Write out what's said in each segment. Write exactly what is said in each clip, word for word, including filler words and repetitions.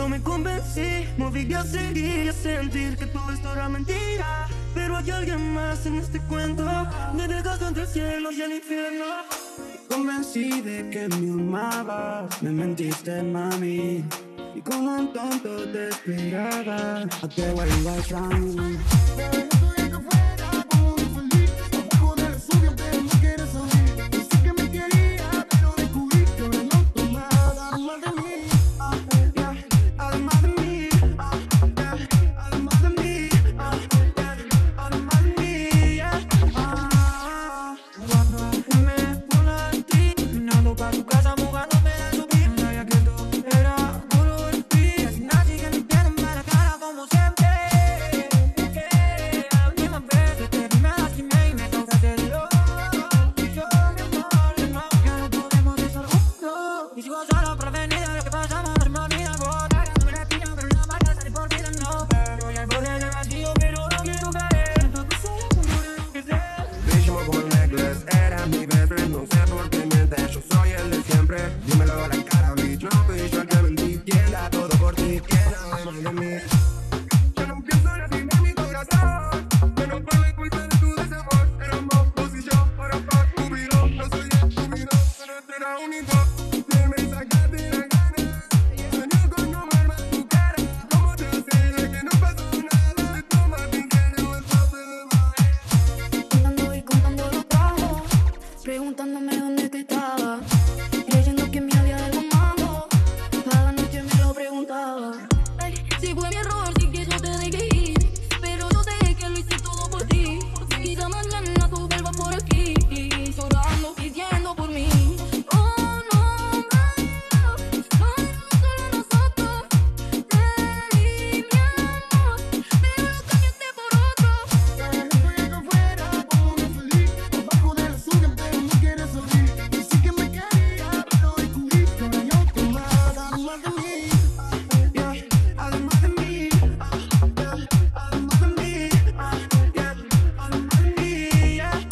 me convencí, moví a seguir y a sentir que todo esto era mentira. Pero hay alguien más en este cuento, me dejaste entre el cielo y el infierno. Me convencí de que me amabas, me mentiste, mami, y como un tonto te esperaba a que vuelvas a mí. Dímelo a la cara, bitch. No fui yo el que mentí. Quiera todo por ti. Quiera más de mí. Yo no pienso recibir mi corazón. Yo no puedo ocultar de tu desamor. Éramos vos y yo. Ahora pa' cubrirlo. No soy estúpido, pero este era único. Déjame sacarte la gana. Sueño con no verme tu cara. ¿Cómo te hace que no pasó nada? De toma pinceles, el papel de más. Contando y contando los tragos, preguntándome dónde te estaba. Creyendo que me había algo malo, cada noche me lo preguntaba. Ay, si fue mi error, sí que yo te dejé ir, pero yo sé que lo hice todo por ti. Quizá mañana tú vuelvas por aquí, llorando, pidiendo por mí. Oh, no, no, no, no, solo nosotros. Te di mi amor, pero lo cambiaste por otro. Estoy acá afuera como un infeliz, abajo de la suya, pero no quieres salir. Decí que me quería, pero descubrí que no hay otro más, además de mí. Yeah, además de mí, yeah, además de mí, yeah, además de mí, yeah.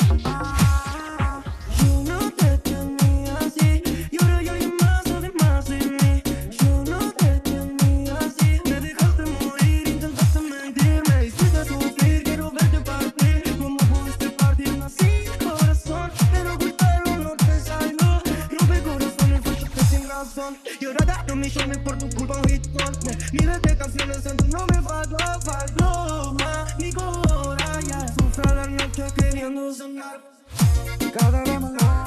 Ah, yo no te tenía así, y ahora hay alguien más además de mí. Yo no te tenía así, me dejaste morir, intentaste mentir, me hiciste sufrir, quiero verte partir. ¿Cómo pudiste partirme así, corazón? Pero ocultarlo no te salió, rompe corazones, fue choque sin razón. Y ahora dando millones por tu culpa, un hit con miles de canciones en tu nombre, falló, falló más mi corazón, ya sufre la noche queriendo sonar. Cada vez más